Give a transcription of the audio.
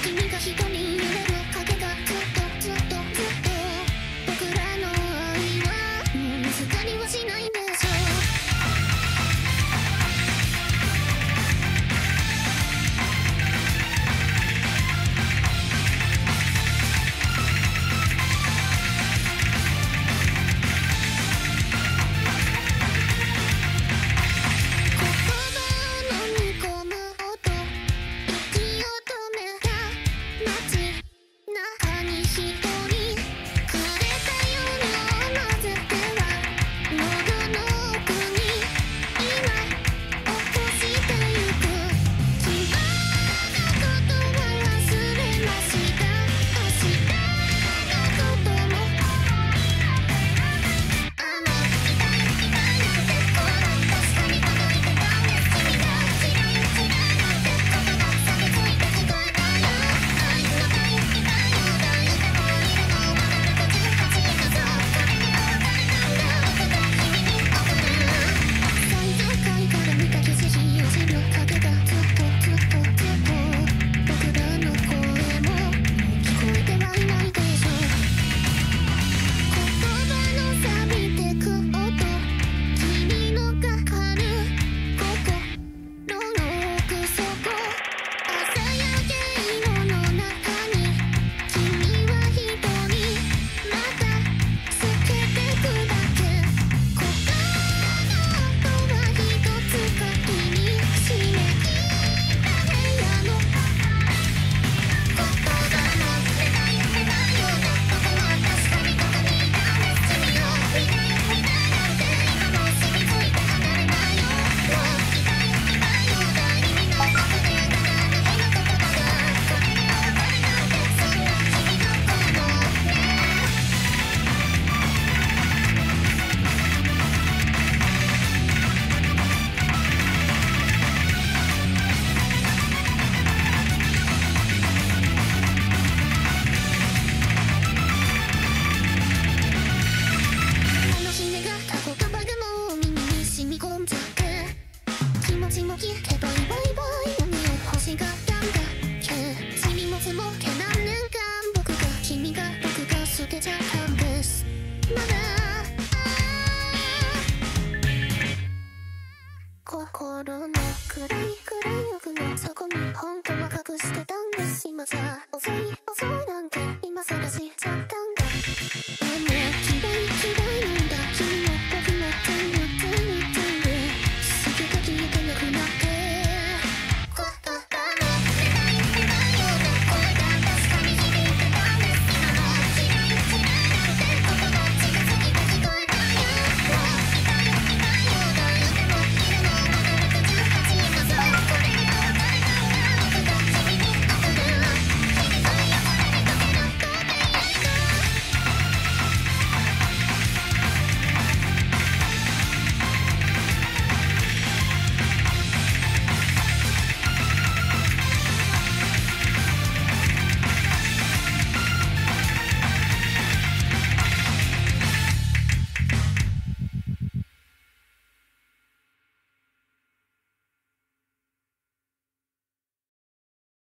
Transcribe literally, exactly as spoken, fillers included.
君が一人揺れる影がずっとずっとずっと僕らの愛はもう見つかりはしないんでしょう。心の暗い暗い奥の底に本当は隠してたんです。今じゃ遅い遅いなんて今更知っちゃったんだ。